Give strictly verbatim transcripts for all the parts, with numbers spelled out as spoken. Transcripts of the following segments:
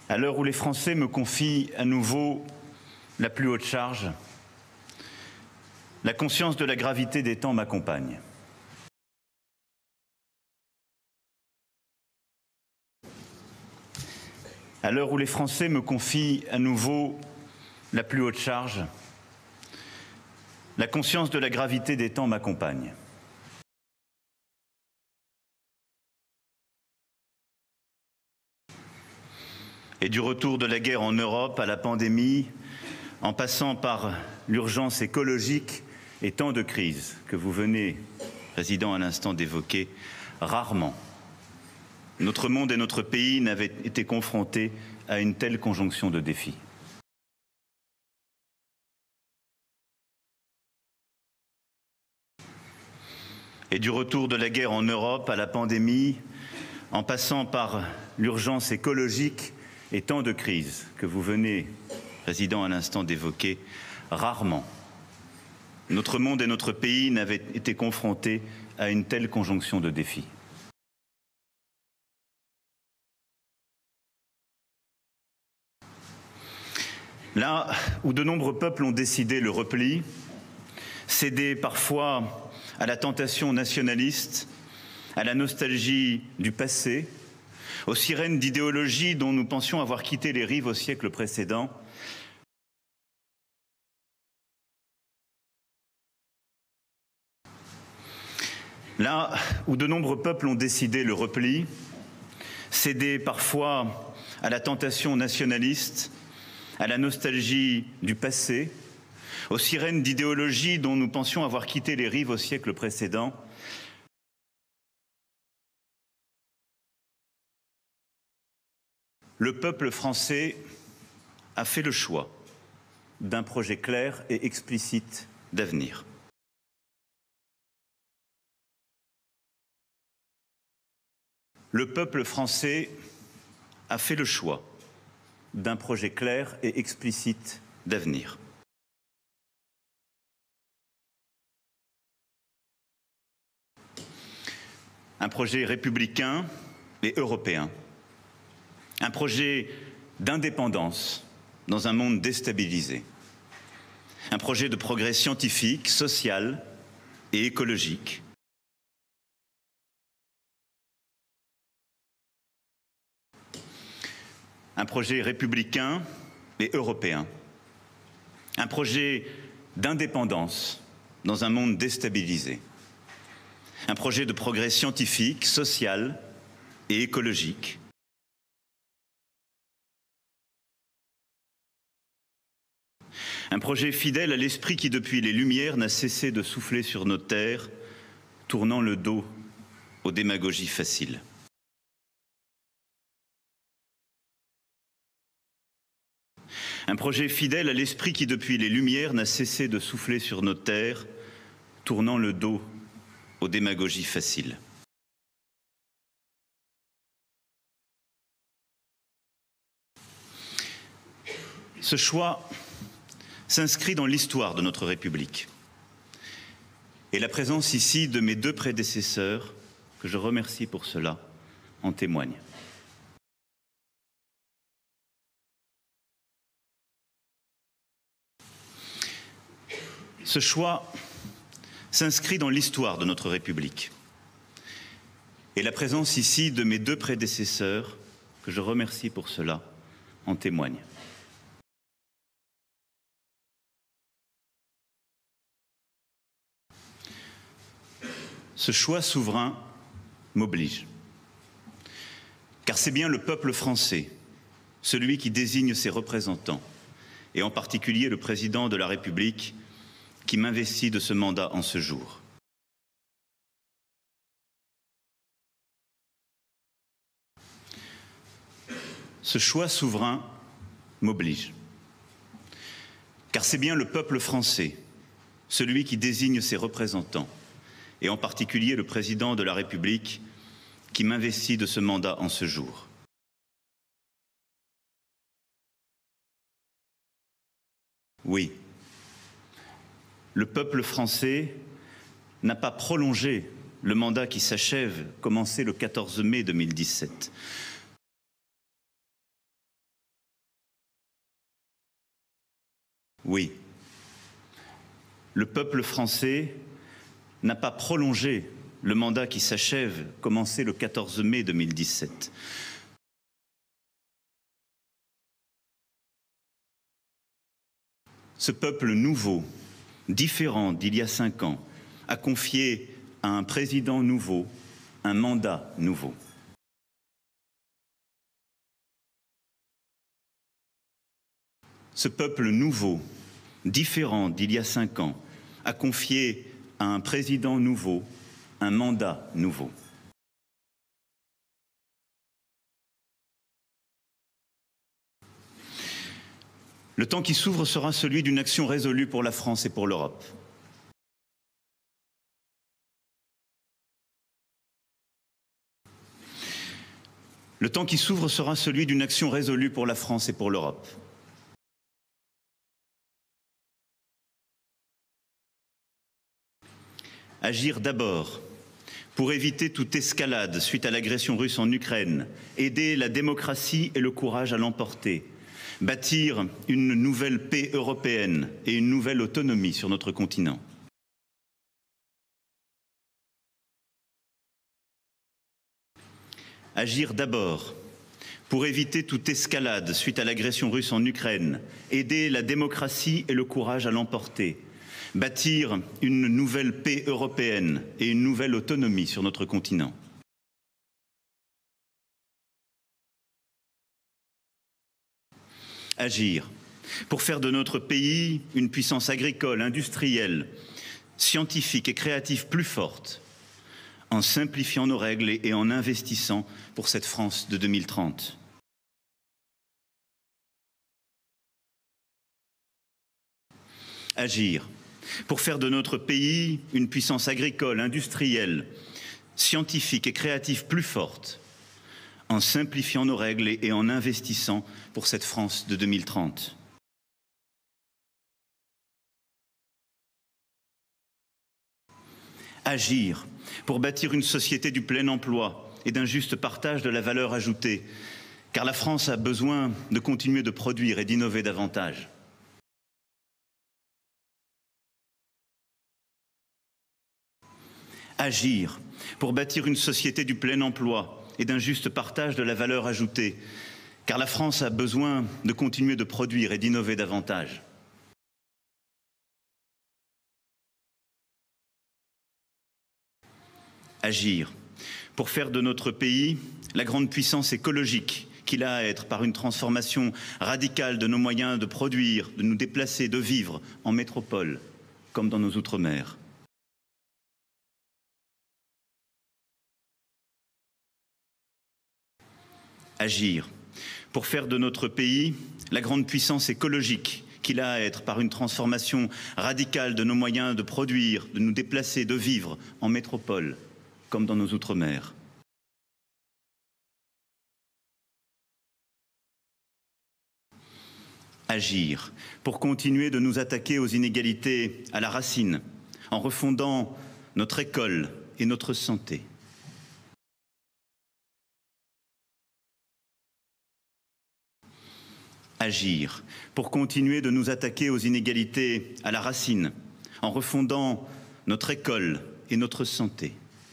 À l'heure où les Français me confient à nouveau la plus haute charge, la conscience de la gravité des temps m'accompagne. À l'heure où les Français me confient à nouveau la plus haute charge, la conscience de la gravité des temps m'accompagne. Et du retour de la guerre en Europe à la pandémie, en passant par l'urgence écologique et tant de crises que vous venez, Président, à l'instant d'évoquer, rarement notre monde et notre pays n'avaient été confrontés à une telle conjonction de défis. Et du retour de la guerre en Europe à la pandémie, en passant par l'urgence écologique et tant de crises que vous venez, Président, à l'instant d'évoquer, rarement notre monde et notre pays n'avaient été confrontés à une telle conjonction de défis. Là où de nombreux peuples ont décidé le repli, cédé parfois à la tentation nationaliste, à la nostalgie du passé, aux sirènes d'idéologie dont nous pensions avoir quitté les rives au siècle précédent, là où de nombreux peuples ont décidé le repli, cédé parfois à la tentation nationaliste, à la nostalgie du passé, aux sirènes d'idéologie dont nous pensions avoir quitté les rives au siècle précédent, le peuple français a fait le choix d'un projet clair et explicite d'avenir. Le peuple français a fait le choix d'un projet clair et explicite d'avenir. Un projet républicain et européen. Un projet d'indépendance dans un monde déstabilisé. Un projet de progrès scientifique, social et écologique. Un projet républicain et européen. Un projet d'indépendance dans un monde déstabilisé. Un projet de progrès scientifique, social et écologique. Un projet fidèle à l'esprit qui, depuis les Lumières, n'a cessé de souffler sur nos terres, tournant le dos aux démagogies faciles. Un projet fidèle à l'esprit qui, depuis les Lumières, n'a cessé de souffler sur nos terres, tournant le dos aux démagogies faciles. Ce choix s'inscrit dans l'histoire de notre République. Et la présence ici de mes deux prédécesseurs, que je remercie pour cela, en témoigne. Ce choix s'inscrit dans l'histoire de notre République. Et la présence ici de mes deux prédécesseurs, que je remercie pour cela, en témoigne. Ce choix souverain m'oblige. Car c'est bien le peuple français, celui qui désigne ses représentants, et en particulier le président de la République, qui m'investit de ce mandat en ce jour. Ce choix souverain m'oblige. Car c'est bien le peuple français, celui qui désigne ses représentants, et en particulier le président de la République, qui m'investit de ce mandat en ce jour. Oui. Le peuple français n'a pas prolongé le mandat qui s'achève, commencé le quatorze mai deux mille dix-sept. oui. Le peuple français n'a pas prolongé le mandat qui s'achève, commencé le quatorze mai deux mille dix-sept. Ce peuple nouveau, différent d'il y a cinq ans, a confié à un président nouveau un mandat nouveau. Ce peuple nouveau, différent d'il y a cinq ans, a confié à un président nouveau un mandat nouveau. Le temps qui s'ouvre sera celui d'une action résolue pour la France et pour l'Europe. Le temps qui s'ouvre sera celui d'une action résolue pour la France et pour l'Europe. Agir d'abord pour éviter toute escalade suite à l'agression russe en Ukraine, aider la démocratie et le courage à l'emporter, bâtir une nouvelle paix européenne et une nouvelle autonomie sur notre continent. Agir d'abord pour éviter toute escalade suite à l'agression russe en Ukraine, aider la démocratie et le courage à l'emporter, bâtir une nouvelle paix européenne et une nouvelle autonomie sur notre continent. Agir pour faire de notre pays une puissance agricole, industrielle, scientifique et créative plus forte, en simplifiant nos règles et en investissant pour cette France de deux mille trente. Agir pour faire de notre pays une puissance agricole, industrielle, scientifique et créative plus forte, en simplifiant nos règles et en investissant pour cette France de deux mille trente. Agir pour bâtir une société du plein emploi et d'un juste partage de la valeur ajoutée, car la France a besoin de continuer de produire et d'innover davantage. Agir pour bâtir une société du plein emploi et d'un juste partage de la valeur ajoutée, car la France a besoin de continuer de produire et d'innover davantage. Agir pour faire de notre pays la grande puissance écologique qu'il a à être par une transformation radicale de nos moyens de produire, de nous déplacer, de vivre en métropole comme dans nos outre-mer. Agir pour faire de notre pays la grande puissance écologique qu'il a à être par une transformation radicale de nos moyens de produire, de nous déplacer, de vivre en métropole comme dans nos outre-mer. Agir pour continuer de nous attaquer aux inégalités à la racine, en refondant notre école et notre santé. Agir pour continuer de nous attaquer aux inégalités à la racine, en refondant notre école et notre santé.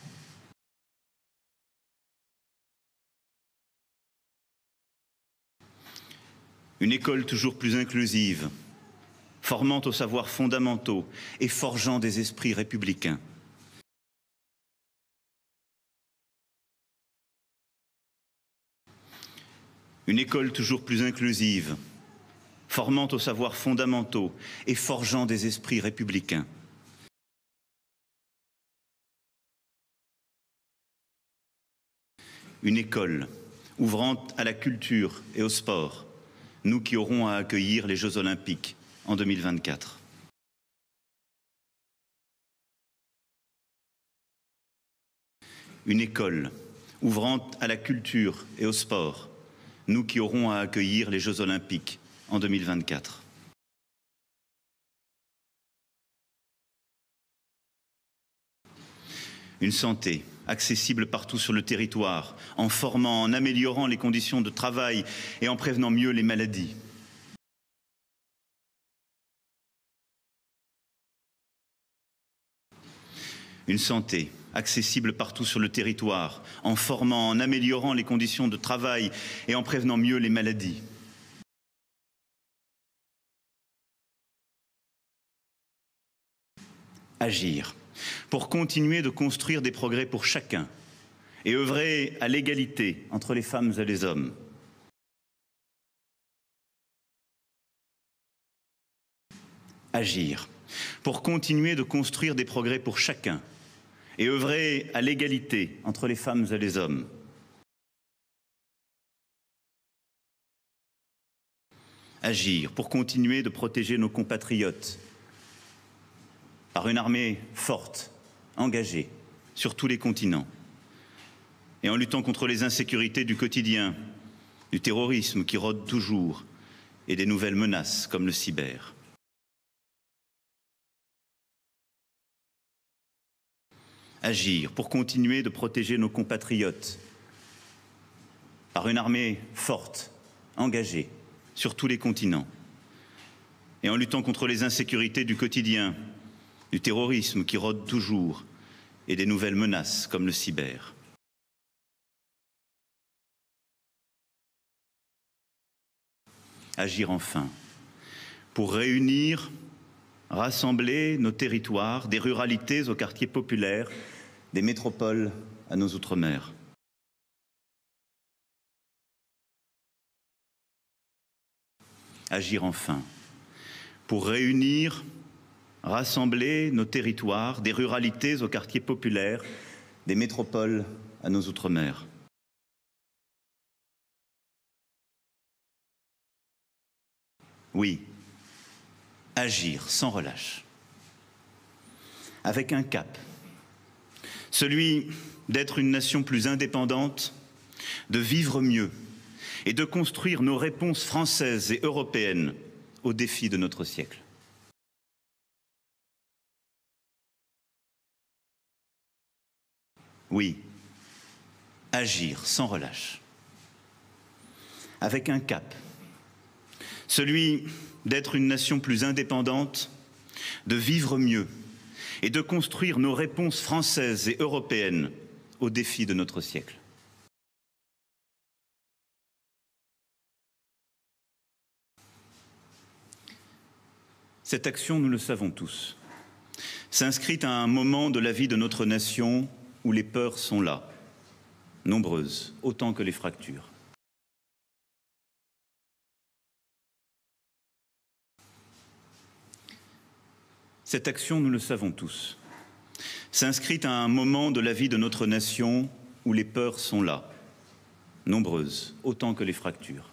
Une école toujours plus inclusive, formant aux savoirs fondamentaux et forgeant des esprits républicains. Une école toujours plus inclusive, formant aux savoirs fondamentaux et forgeant des esprits républicains. Une école ouvrant à la culture et au sport, nous qui aurons à accueillir les Jeux Olympiques en deux mille vingt-quatre. Une école ouvrant à la culture et au sport, nous qui aurons à accueillir les Jeux Olympiques en deux mille vingt-quatre. Une santé accessible partout sur le territoire, en formant, en améliorant les conditions de travail et en prévenant mieux les maladies. une santé accessible partout sur le territoire, en formant, en améliorant les conditions de travail et en prévenant mieux les maladies. Agir pour continuer de construire des progrès pour chacun et œuvrer à l'égalité entre les femmes et les hommes. Agir pour continuer de construire des progrès pour chacun et œuvrer à l'égalité entre les femmes et les hommes. Agir pour continuer de protéger nos compatriotes par une armée forte, engagée sur tous les continents, et en luttant contre les insécurités du quotidien, du terrorisme qui rôde toujours et des nouvelles menaces comme le cyber. Agir pour continuer de protéger nos compatriotes par une armée forte, engagée sur tous les continents, et en luttant contre les insécurités du quotidien, du terrorisme qui rôde toujours et des nouvelles menaces comme le cyber. Agir enfin pour réunir, rassembler nos territoires, des ruralités aux quartiers populaires, des métropoles à nos outre-mer. Agir enfin pour réunir, rassembler nos territoires, des ruralités aux quartiers populaires, des métropoles à nos outre-mer. Oui, agir sans relâche, avec un cap, celui d'être une nation plus indépendante, de vivre mieux et de construire nos réponses françaises et européennes aux défis de notre siècle. Oui, agir sans relâche, avec un cap, celui d'être une nation plus indépendante, de vivre mieux et de construire nos réponses françaises et européennes aux défis de notre siècle. Cette action, nous le savons tous, s'inscrit à un moment de la vie de notre nation où les peurs sont là, nombreuses, autant que les fractures. Cette action, nous le savons tous, s'inscrit à un moment de la vie de notre nation où les peurs sont là, nombreuses, autant que les fractures.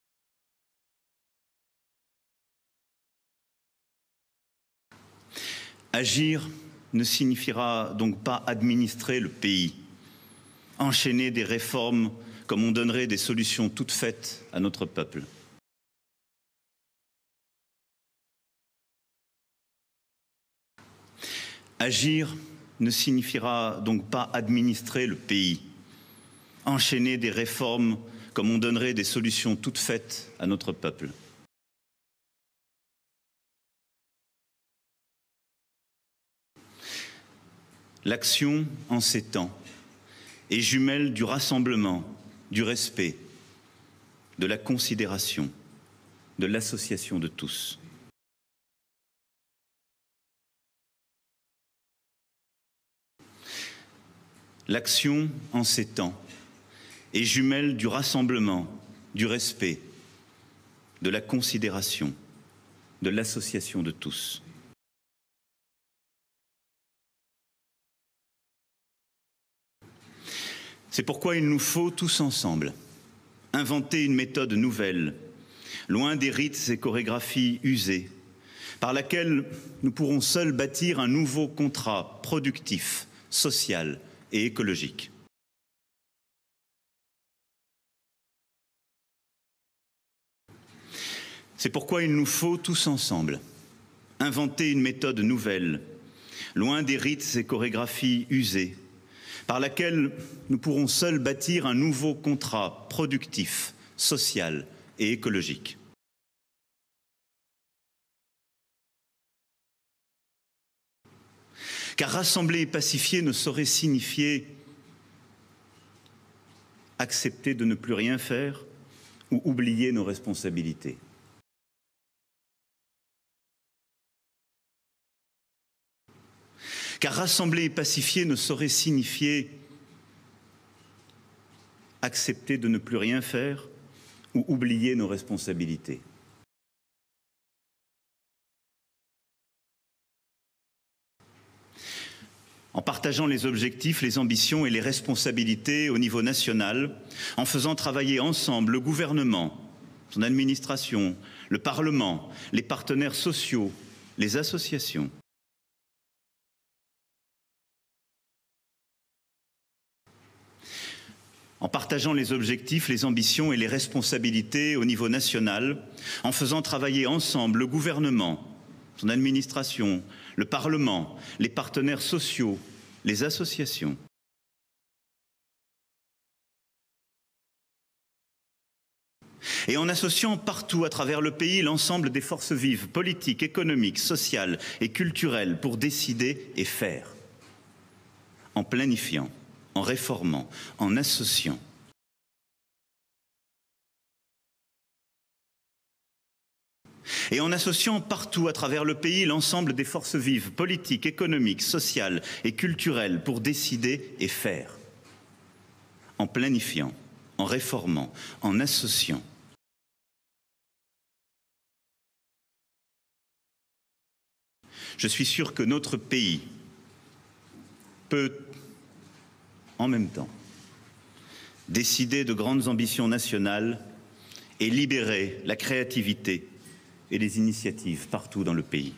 Agir ne signifiera donc pas administrer le pays, enchaîner des réformes comme on donnerait des solutions toutes faites à notre peuple. Agir ne signifiera donc pas administrer le pays, enchaîner des réformes comme on donnerait des solutions toutes faites à notre peuple. L'action, en ces temps, est jumelle du rassemblement, du respect, de la considération, de l'association de tous. L'action, en ces temps, est jumelle du rassemblement, du respect, de la considération, de l'association de tous. C'est pourquoi il nous faut, tous ensemble, inventer une méthode nouvelle, loin des rites et chorégraphies usées, par laquelle nous pourrons seuls bâtir un nouveau contrat productif, social et écologique. C'est pourquoi il nous faut, tous ensemble, inventer une méthode nouvelle, loin des rites et chorégraphies usées, par laquelle nous pourrons seuls bâtir un nouveau contrat productif, social et écologique. Car rassembler et pacifier ne saurait signifier accepter de ne plus rien faire ou oublier nos responsabilités. Car rassembler et pacifier ne saurait signifier accepter de ne plus rien faire ou oublier nos responsabilités. En partageant les objectifs, les ambitions et les responsabilités au niveau national, en faisant travailler ensemble le gouvernement, son administration, le Parlement, les partenaires sociaux, les associations. En partageant les objectifs, les ambitions et les responsabilités au niveau national, en faisant travailler ensemble le gouvernement, son administration, le Parlement, les partenaires sociaux, les associations. Et en associant partout à travers le pays l'ensemble des forces vives, politiques, économiques, sociales et culturelles pour décider et faire. En planifiant, en réformant, en associant. Et en associant partout à travers le pays l'ensemble des forces vives, politiques, économiques, sociales et culturelles pour décider et faire. En planifiant, en réformant, en associant. Je suis sûr que notre pays peut, en même temps, décider de grandes ambitions nationales et libérer la créativité et les initiatives partout dans le pays.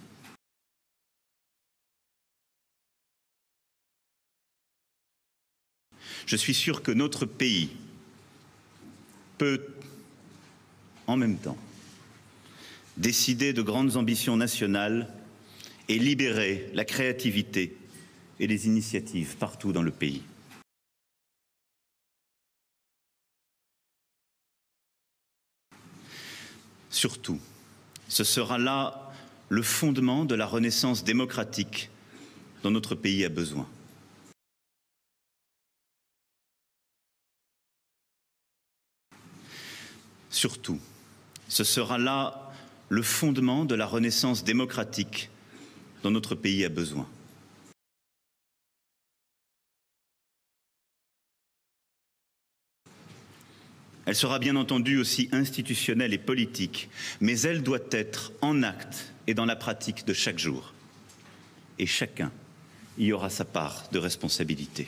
Je suis sûr que notre pays peut, en même temps, décider de grandes ambitions nationales et libérer la créativité et les initiatives partout dans le pays. Surtout, ce sera là le fondement de la renaissance démocratique dont notre pays a besoin. Surtout, ce sera là le fondement de la renaissance démocratique dont notre pays a besoin. Elle sera bien entendu aussi institutionnelle et politique, mais elle doit être en acte et dans la pratique de chaque jour. Et chacun y aura sa part de responsabilité.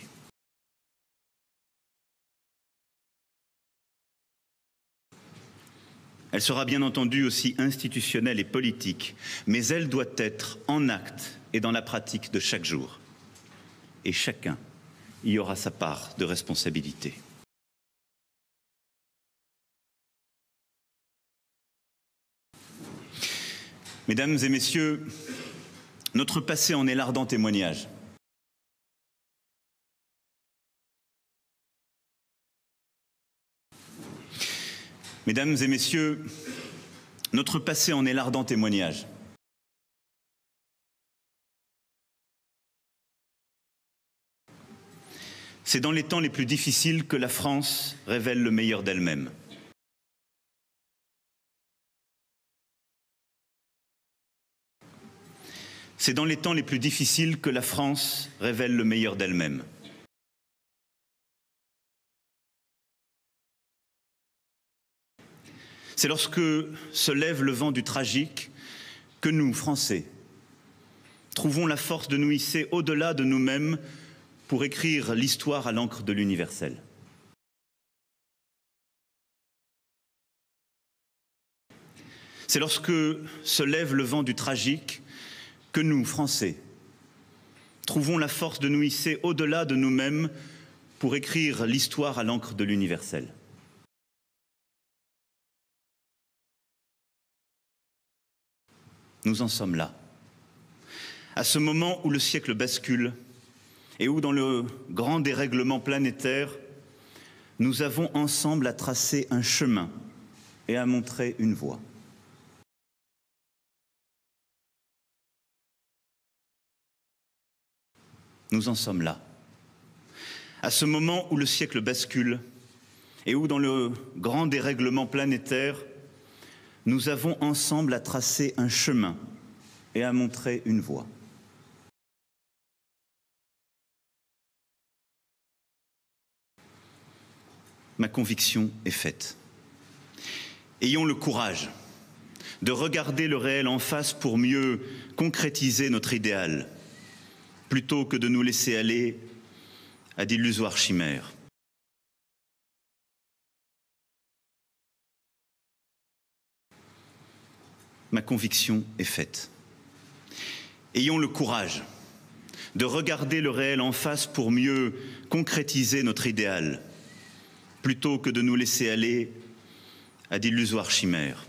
Elle sera bien entendu aussi institutionnelle et politique, mais elle doit être en acte et dans la pratique de chaque jour. Et chacun y aura sa part de responsabilité. Mesdames et messieurs, notre passé en est l'ardent témoignage. Mesdames et messieurs, notre passé en est l'ardent témoignage. C'est dans les temps les plus difficiles que la France révèle le meilleur d'elle-même. C'est dans les temps les plus difficiles que la France révèle le meilleur d'elle-même. C'est lorsque se lève le vent du tragique que nous, Français, trouvons la force de nous hisser au-delà de nous-mêmes pour écrire l'histoire à l'encre de l'universel. C'est lorsque se lève le vent du tragique que nous, Français, trouvons la force de nous hisser au-delà de nous-mêmes pour écrire l'histoire à l'encre de l'universel. Nous en sommes là, à ce moment où le siècle bascule et où, dans le grand dérèglement planétaire, nous avons ensemble à tracer un chemin et à montrer une voie. Nous en sommes là. À ce moment où le siècle bascule et où, dans le grand dérèglement planétaire, nous avons ensemble à tracer un chemin et à montrer une voie. Ma conviction est faite. Ayons le courage de regarder le réel en face pour mieux concrétiser notre idéal, plutôt que de nous laisser aller à d'illusoires chimères. Ma conviction est faite. Ayons le courage de regarder le réel en face pour mieux concrétiser notre idéal, plutôt que de nous laisser aller à d'illusoires chimères.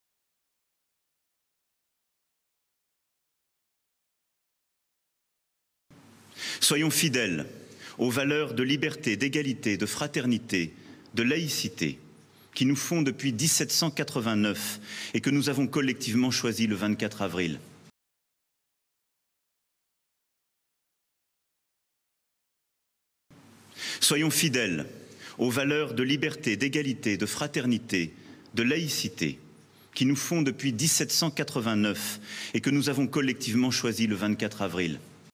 Soyons fidèles aux valeurs de liberté, d'égalité, de fraternité, de laïcité qui nous font depuis mille sept cent quatre-vingt-neuf et que nous avons collectivement choisi le vingt-quatre avril. Soyons fidèles aux valeurs de liberté, d'égalité, de fraternité, de laïcité qui nous font depuis mille sept cent quatre-vingt-neuf et que nous avons collectivement choisi le vingt-quatre avril.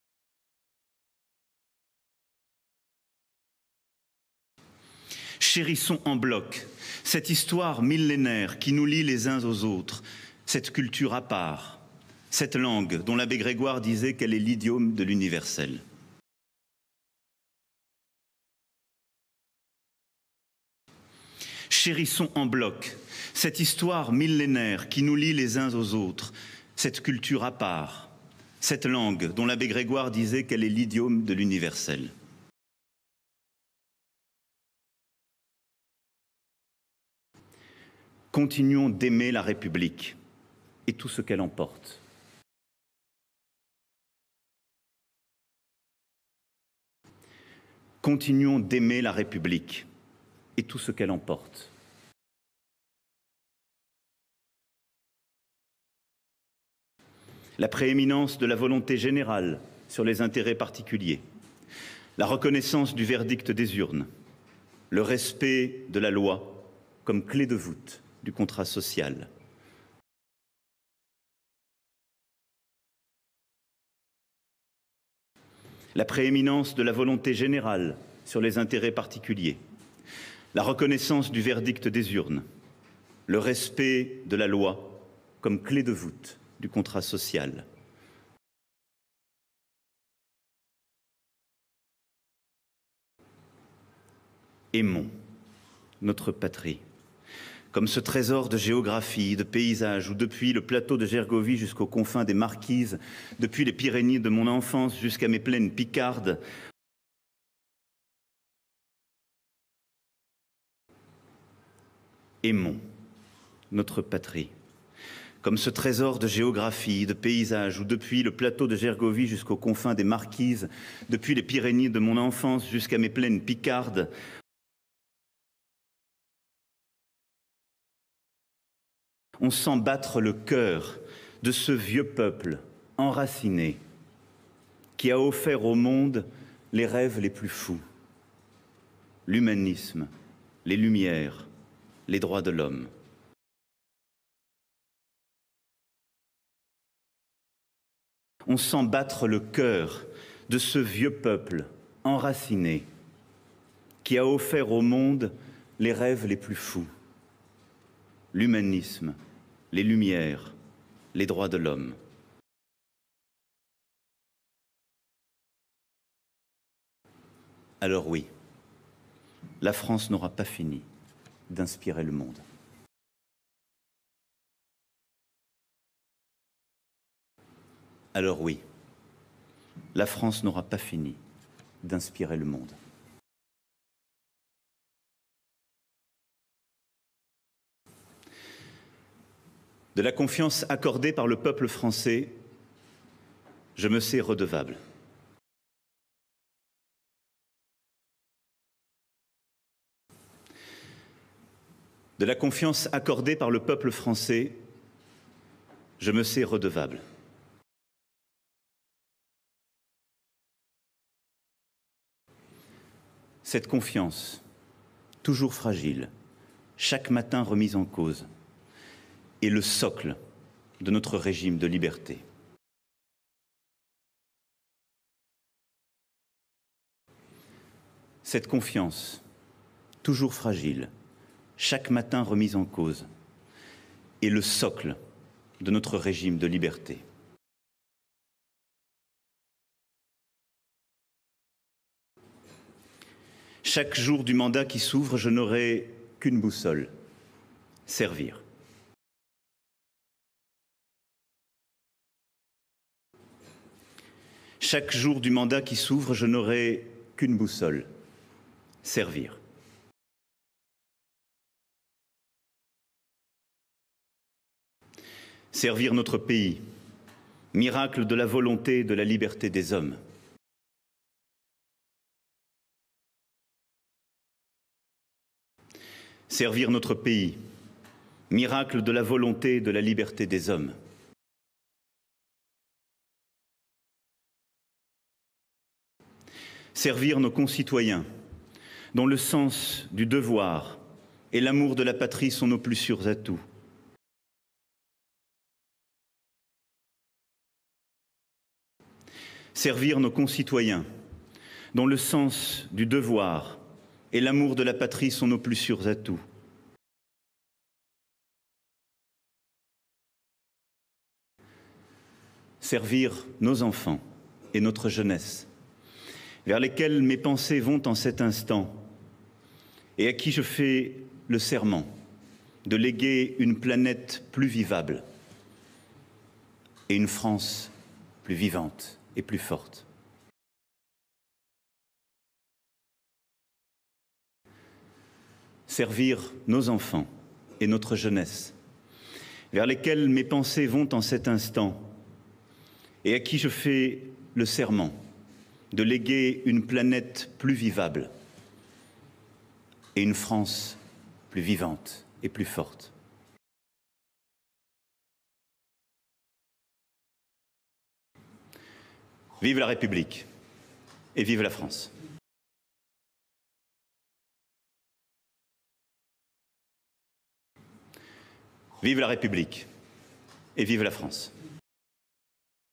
Chérissons en bloc cette histoire millénaire qui nous lie les uns aux autres, cette culture à part, cette langue dont l'abbé Grégoire disait qu'elle est l'idiome de l'universel. Chérissons en bloc cette histoire millénaire qui nous lie les uns aux autres, cette culture à part, cette langue dont l'abbé Grégoire disait qu'elle est l'idiome de l'universel. Continuons d'aimer la République et tout ce qu'elle emporte. Continuons d'aimer la République et tout ce qu'elle emporte. La prééminence de la volonté générale sur les intérêts particuliers, la reconnaissance du verdict des urnes, le respect de la loi comme clé de voûte du contrat social. La prééminence de la volonté générale sur les intérêts particuliers, la reconnaissance du verdict des urnes, le respect de la loi comme clé de voûte du contrat social. Aimons notre patrie comme ce trésor de géographie, de paysage, où depuis le plateau de Gergovie jusqu'aux confins des Marquises, depuis les Pyrénées de mon enfance jusqu'à mes plaines picardes, aimons notre patrie. Comme ce trésor de géographie, de paysage, où depuis le plateau de Gergovie jusqu'aux confins des Marquises, depuis les Pyrénées de mon enfance jusqu'à mes plaines picardes, on sent battre le cœur de ce vieux peuple enraciné qui a offert au monde les rêves les plus fous, l'humanisme, les Lumières, les droits de l'homme. On sent battre le cœur de ce vieux peuple enraciné qui a offert au monde les rêves les plus fous, l'humanisme, les Lumières, les droits de l'homme. Alors oui, la France n'aura pas fini d'inspirer le monde. Alors oui, la France n'aura pas fini d'inspirer le monde. De la confiance accordée par le peuple français, je me sais redevable. De la confiance accordée par le peuple français, je me sais redevable. Cette confiance, toujours fragile, chaque matin remise en cause, est le socle de notre régime de liberté. Cette confiance, toujours fragile, chaque matin remise en cause, est le socle de notre régime de liberté. Chaque jour du mandat qui s'ouvre, je n'aurai qu'une boussole, servir. Chaque jour du mandat qui s'ouvre, je n'aurai qu'une boussole, servir. Servir notre pays, miracle de la volonté et de la liberté des hommes. Servir notre pays, miracle de la volonté et de la liberté des hommes. Servir nos concitoyens, dont le sens du devoir et l'amour de la patrie sont nos plus sûrs atouts. Servir nos concitoyens, dont le sens du devoir et l'amour de la patrie sont nos plus sûrs atouts. Servir nos enfants et notre jeunesse, vers lesquels mes pensées vont en cet instant, et à qui je fais le serment de léguer une planète plus vivable et une France plus vivante et plus forte. Servir nos enfants et notre jeunesse, vers lesquels mes pensées vont en cet instant, et à qui je fais le serment de léguer une planète plus vivable et une France plus vivante et plus forte. Vive la République et vive la France. Vive la République et vive la France.